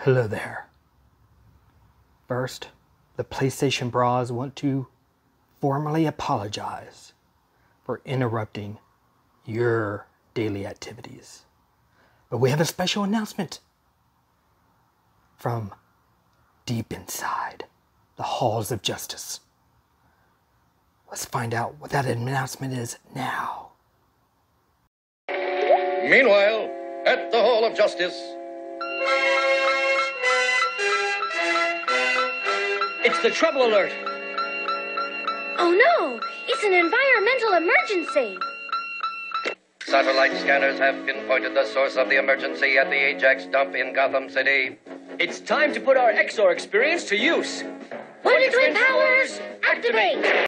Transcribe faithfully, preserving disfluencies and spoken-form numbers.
Hello there. First, the PlayStation Bras want to formally apologize for interrupting your daily activities. But we have a special announcement from deep inside the halls of justice. Let's find out what that announcement is now. Meanwhile, at the Hall of Justice. It's the trouble alert. Oh no, it's an environmental emergency. Satellite scanners have pinpointed the source of the emergency at the Ajax dump in Gotham City. It's time to put our X O R experience to use. Point Twin powers, activate!